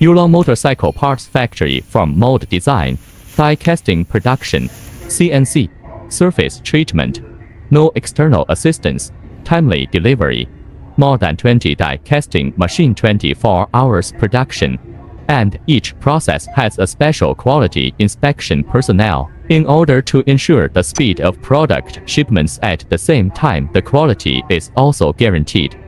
Yulong Motorcycle Parts Factory from mold design, die casting production, CNC, surface treatment, no external assistance, timely delivery, more than 20 die casting machine 24 hours production, and each process has a special quality inspection personnel. In order to ensure the speed of product shipments at the same time, the quality is also guaranteed.